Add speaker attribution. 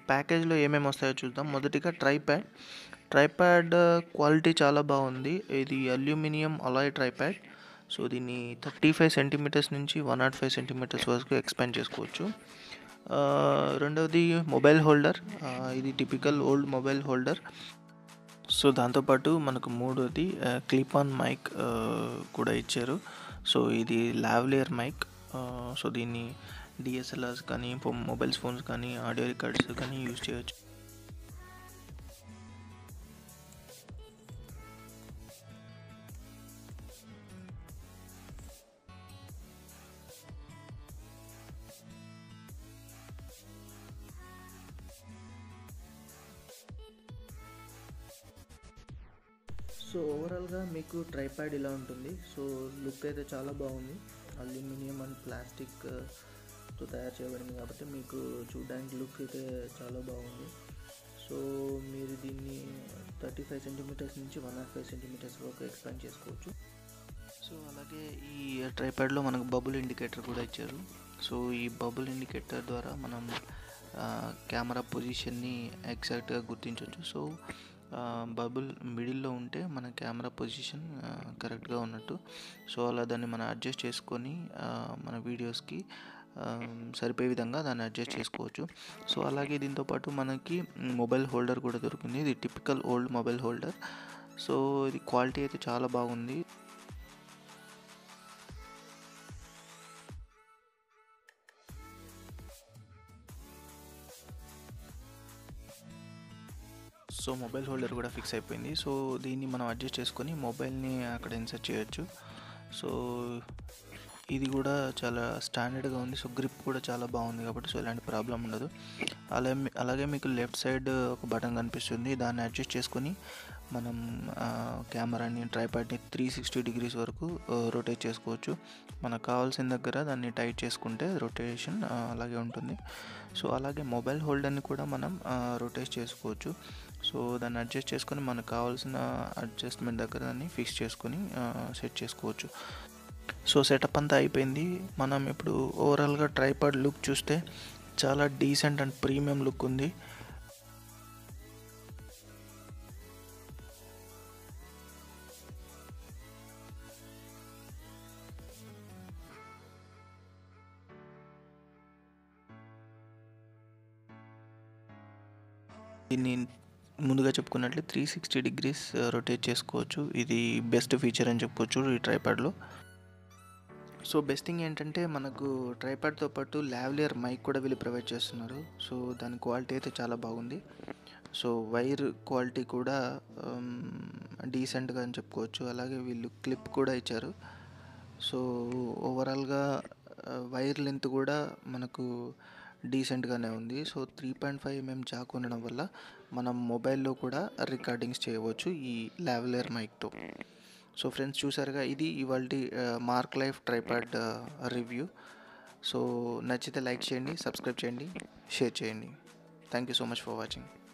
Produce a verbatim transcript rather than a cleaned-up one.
Speaker 1: ప్యాకేజ్లో ఏమేమి వస్తాయో చూద్దాం. మొదటిగా ట్రైప్యాడ్. ట్రైప్యాడ్ క్వాలిటీ చాలా బాగుంది. ఇది అల్యూమినియం అలాయ్ ట్రైప్యాడ్. సో దీన్ని థర్టీ ఫైవ్ సెంటీమీటర్స్ నుంచి వన్ నాట్ ఫైవ్ సెంటీమీటర్స్ వరకు ఎక్స్పాండ్ చేసుకోవచ్చు. రెండవది మొబైల్ హోల్డర్. ఇది typical old mobile holder. So దాంతోపాటు మనకు మూడోది క్లిప్ ఆన్ మైక్ కూడా ఇచ్చారు. సో ఇది లావ్లియర్ మైక్. సో దీన్ని డిఎస్ఎల్ఆర్స్ కానీ మొబైల్స్ ఫోన్స్ కానీ ఆడియో రికార్డ్స్ కానీ యూజ్ చేయొచ్చు. సో ఓవరాల్గా మీకు ట్రైప్యాడ్ ఇలా ఉంటుంది. సో లుక్ అయితే చాలా బాగుంది. అల్యూమినియం అండ్ ప్లాస్టిక్తో తయారు చేయబడింది కాబట్టి మీకు చూడడానికి లుక్ అయితే చాలా బాగుంది. సో మీరు దీన్ని థర్టీ ఫైవ్ సెంటీమీటర్స్ నుంచి వన్ నాట్ ఫైవ్ సెంటీమీటర్స్ వరకు ఎక్స్పాండ్ చేసుకోవచ్చు. సో అలాగే ఈ ట్రైప్యాడ్లో మనకు బబుల్ ఇండికేటర్ కూడా ఇచ్చారు. సో ఈ బబుల్ ఇండికేటర్ ద్వారా మనం కెమెరా పొజిషన్ని ఎగ్జాక్ట్గా గుర్తించవచ్చు. సో బబుల్ మిడిల్లో ఉంటే మన కెమెరా పొజిషన్ కరెక్ట్గా ఉన్నట్టు. సో అలా దాన్ని మనం అడ్జస్ట్ చేసుకొని మన వీడియోస్కి సరిపోయే విధంగా దాన్ని అడ్జస్ట్ చేసుకోవచ్చు. సో అలాగే దీంతోపాటు మనకి మొబైల్ హోల్డర్ కూడా దొరికింది. ఇది typical old mobile holder. So ఇది క్వాలిటీ అయితే చాలా బాగుంది. సో మొబైల్ హోల్డర్ కూడా ఫిక్స్ అయిపోయింది. సో దీన్ని మనం అడ్జస్ట్ చేసుకొని మొబైల్ని అక్కడ ఇన్సర్ట్ చేయొచ్చు. సో ఇది కూడా చాలా స్టాండర్డ్గా ఉంది. సో గ్రిప్ కూడా చాలా బాగుంది కాబట్టి సో ఎలాంటి ప్రాబ్లం ఉండదు. అలాగే అలాగే మీకు లెఫ్ట్ సైడ్ ఒక బటన్ కనిపిస్తుంది. దాన్ని అడ్జస్ట్ చేసుకొని మనం కెమెరాని ట్రైప్యాడ్ని త్రీ సిక్స్టీ డిగ్రీస్ వరకు రొటేట్ చేసుకోవచ్చు. మనకు కావాల్సిన దగ్గర దాన్ని టైట్ చేసుకుంటే రొటేషన్ అలాగే ఉంటుంది. సో అలాగే మొబైల్ హోల్డర్ని కూడా మనం రొటేట్ చేసుకోవచ్చు. సో దాన్ని అడ్జస్ట్ చేసుకొని మనకు కావాల్సిన అడ్జస్ట్మెంట్ దగ్గర దాన్ని ఫిక్స్ చేసుకొని సెట్ చేసుకోవచ్చు. సో సెటప్ అంతా అయిపోయింది. మనం ఇప్పుడు ఓవరాల్గా ట్రైపాడ్ లుక్ చూస్తే చాలా డీసెంట్ అండ్ ప్రీమియం లుక్ ఉంది. దీన్ని ముందుగా చెప్పుకున్నట్లు త్రీ సిక్స్టీ డిగ్రీస్ రొటేట్ చేసుకోవచ్చు. ఇది బెస్ట్ ఫీచర్ అని చెప్పుకోవచ్చు ఈ ట్రైపాడ్లో. సో బెస్ట్ థింగ్ ఏంటంటే మనకు ట్రైపాడ్తో పాటు లావ్లియర్ మైక్ కూడా వీళ్ళు ప్రొవైడ్ చేస్తున్నారు. సో దాని క్వాలిటీ అయితే చాలా బాగుంది. సో వైర్ క్వాలిటీ కూడా డీసెంట్గా అని చెప్పుకోవచ్చు. అలాగే వీళ్ళు క్లిప్ కూడా ఇచ్చారు. సో ఓవరాల్గా వైర్ లెంత్ కూడా మనకు డీసెంట్గానే ఉంది. So three point five mm jack ఉండడం వల్ల మనం మొబైల్లో కూడా రికార్డింగ్స్ చేయవచ్చు ఈ లావ్లియర్ మైక్తో. సో ఫ్రెండ్స్ చూసారుగా, ఇది ఇవాల్టి మార్క్లైఫ్ ట్రైపాడ్ రివ్యూ. సో నచ్చితే లైక్ చేయండి, సబ్స్క్రైబ్ చేయండి, షేర్ చేయండి. Thank you so much for watching.